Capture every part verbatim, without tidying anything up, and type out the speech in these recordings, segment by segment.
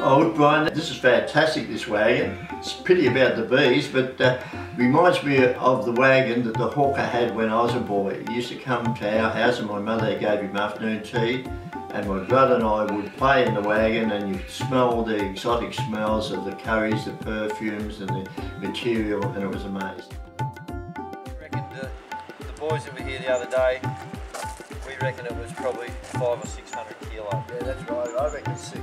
Oh look Brian, this is fantastic, this wagon. It's a pity about the bees, but uh, reminds me of the wagon that the hawker had when I was a boy. He used to come to our house and my mother gave him afternoon tea, and my brother and I would play in the wagon, and you could smell all the exotic smells of the curries, the perfumes and the material, and it was amazing. I reckon the, the boys that were here the other day, we reckon it was probably five or six hundred kilo. Yeah, that's right. I reckon six.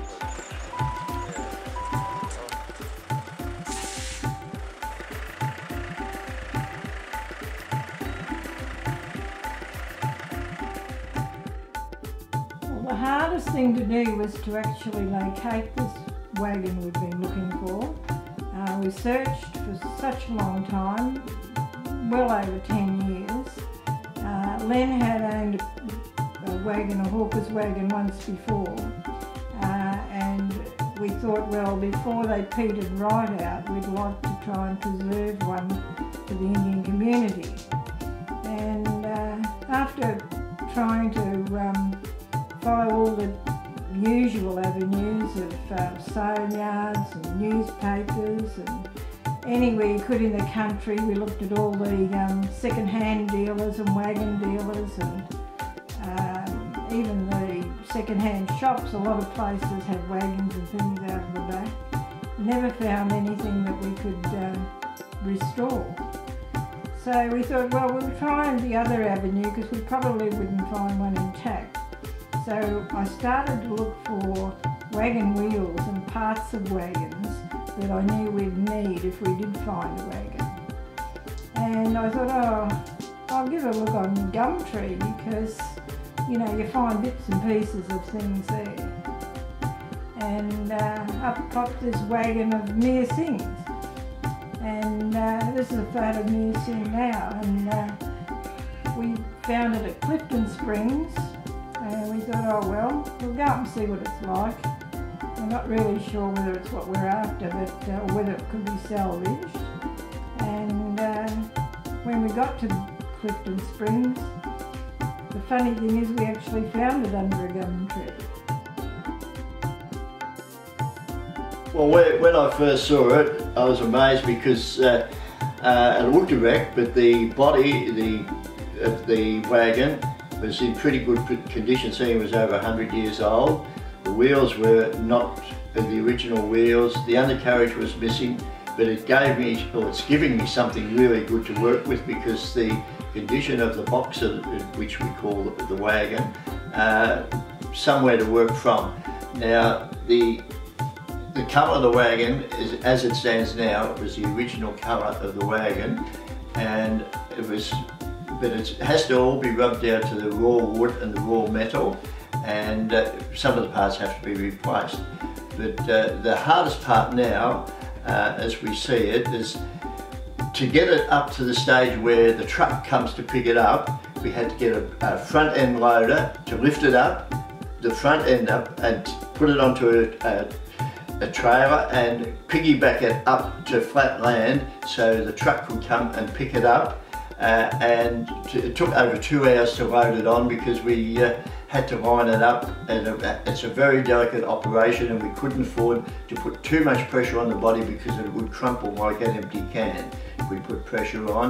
The hardest thing to do was to actually locate this wagon we've been looking for. Uh, we searched for such a long time, well over ten years. Uh, Len had owned a, a wagon, a hawker's wagon, once before, uh, and we thought, well, before they petered right out, we'd like to try and preserve one for the Indian community. And uh, after trying to um, follow all the usual avenues of uh, sale yards and newspapers and anywhere you could in the country. We looked at all the um, second-hand dealers and wagon dealers and um, even the second-hand shops. A lot of places had wagons and things out of the back. Never found anything that we could uh, restore. So we thought, well, we'll try the other avenue because we probably wouldn't find one intact. So I started to look for wagon wheels and parts of wagons that I knew we'd need if we did find a wagon. And I thought, oh, I'll give a look on Gumtree because, you know, you find bits and pieces of things there. And uh, up popped this wagon of Meer Singh's. And uh, this is a photo of Meer Singh now. And uh, we found it at Clifton Springs. And we thought, oh well, we'll go up and see what it's like. We're not really sure whether it's what we're after, but uh, whether it could be salvaged. And uh, when we got to Clifton Springs, the funny thing is we actually found it under a gum tree. Well, when I first saw it, I was amazed because uh, uh, it looked erect, but the body the, of the wagon was in pretty good condition, seeing it was over one hundred years old. The wheels were not the original wheels, the undercarriage was missing, but it gave me, or it's giving me something really good to work with because the condition of the box, which we call the wagon, uh, somewhere to work from. Now, the the colour of the wagon, is, as it stands now, it was the original colour of the wagon, and it was but it has to all be rubbed down to the raw wood and the raw metal, and uh, some of the parts have to be replaced. But uh, the hardest part now, uh, as we see it, is to get it up to the stage where the truck comes to pick it up. We had to get a, a front end loader to lift it up, the front end up, and put it onto a, a, a trailer and piggyback it up to flat land so the truck could come and pick it up. Uh, and to, it took over two hours to load it on because we uh, had to line it up, and it's a very delicate operation and we couldn't afford to put too much pressure on the body because it would crumple like an empty can if we put pressure on.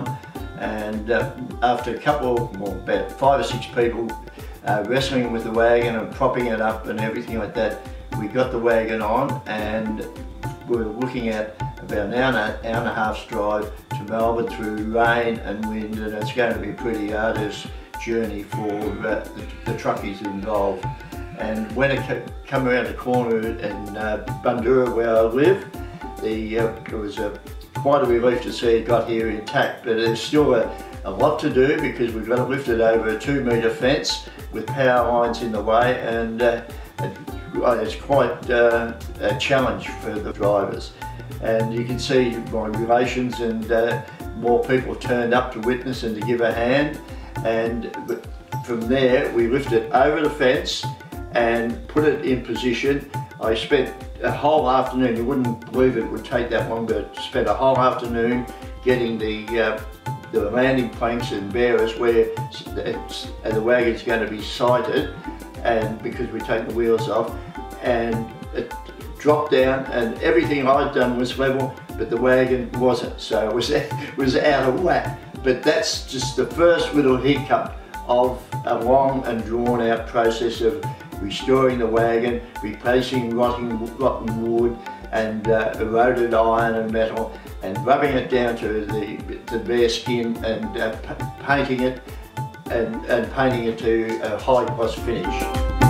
And uh, after a couple, well, about five or six people uh, wrestling with the wagon and propping it up and everything like that, we got the wagon on, and we were looking at about an hour and a, hour and a half's drive to Melbourne through rain and wind, and it's going to be a pretty arduous journey for uh, the, the truckies involved. And when it came around the corner in uh, Bundoora where I live, the, uh, it was a, quite a relief to see it got here intact, but there's still a, a lot to do because we've got to lift it over a two metre fence with power lines in the way, and uh, it, it's quite uh, a challenge for the drivers. And you can see my relations and uh, more people turned up to witness and to give a hand, and from there we lifted it over the fence and put it in position. I spent a whole afternoon, you wouldn't believe it would take that long, but I spent a whole afternoon getting the uh, the landing planks and bearers where it's, and the wagon's going to be sighted, and because we take the wheels off, and it dropped down, and everything I'd done was level, but the wagon wasn't, so it was, it was out of whack. But that's just the first little hiccup of a long and drawn out process of restoring the wagon, replacing rotting, rotten wood and uh, eroded iron and metal, and rubbing it down to the, the bare skin and uh, painting it and, and painting it to a high gloss finish.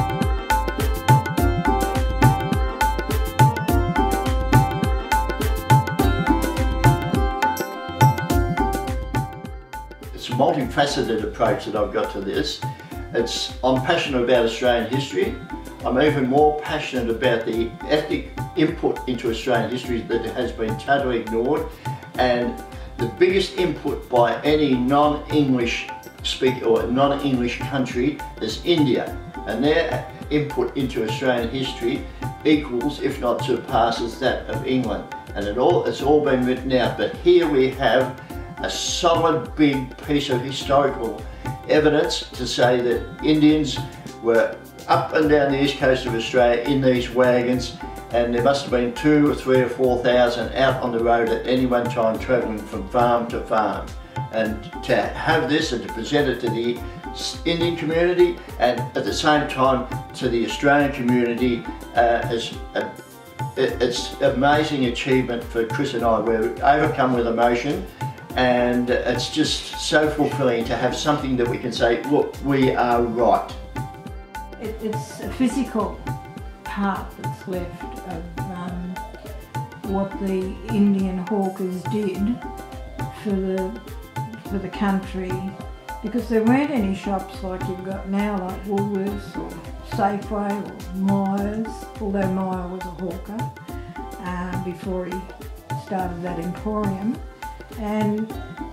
It's a multifaceted approach that I've got to this. It's, I'm passionate about Australian history. I'm even more passionate about the ethnic input into Australian history that has been totally ignored, and the biggest input by any non-English speaker or non-English country is India, and their input into Australian history equals, if not surpasses, that of England, and it all, it's all been written out. But here we have a solid big piece of historical evidence to say that Indians were up and down the east coast of Australia in these wagons, and there must have been two or three or four thousand out on the road at any one time travelling from farm to farm. And to have this and to present it to the Indian community and at the same time to the Australian community uh, is a, it's an amazing achievement for Chris and I. We're overcome with emotion, and it's just so fulfilling to have something that we can say, look, we are right. It, it's a physical part that's left of um, what the Indian hawkers did for the, for the country, because there weren't any shops like you've got now, like Woolworths or Safeway or Myers, although Meyer was a hawker uh, before he started that emporium. And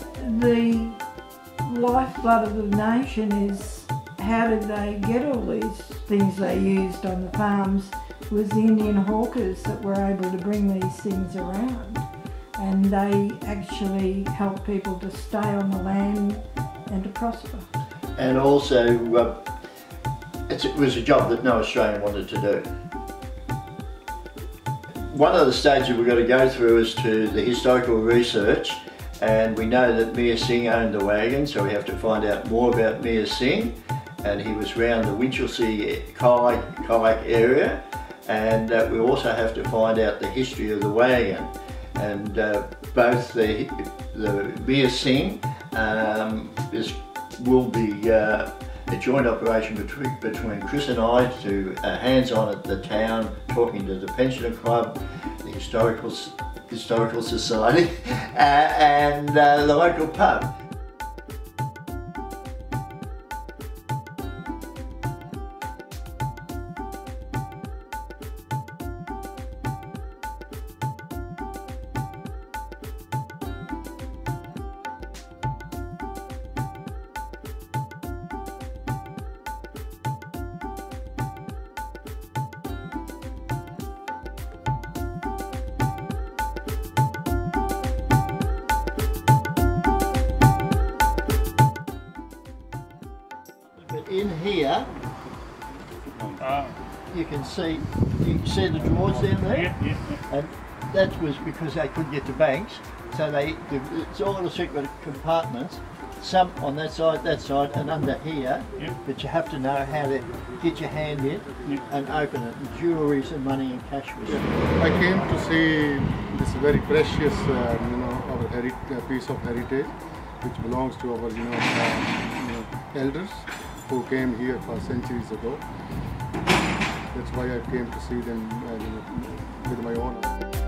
the lifeblood of the nation is, how did they get all these things they used on the farms? It was the Indian hawkers that were able to bring these things around, and they actually helped people to stay on the land and to prosper. And also, uh, it's, it was a job that no Australian wanted to do. One of the stages we've got to go through is to the historical research, and we know that Meer Singh owned the wagon, so we have to find out more about Meer Singh. And he was around the Winchelsea kayak, kayak area, and uh, we also have to find out the history of the wagon. And uh, both the, the Meer Singh um, is, will be uh, a joint operation between, between Chris and I, to uh, hands-on at the town, talking to the Pensioner Club, the Historical, Historical Society, uh, and uh, the local pub. In here, uh, you can see you can see the drawers down there, yeah, yeah. And that was because they couldn't get to banks, so they it's all the secret compartments. Some on that side, that side, and under here. Yeah. But you have to know how to get your hand in yeah. and open it. And jewelries and money and cash was. I came to see this very precious, uh, you know, our heri uh, piece of heritage, which belongs to our, you know, uh, you know, elders who came here for centuries ago. That's why I came to see them uh, you know, with my own eyes.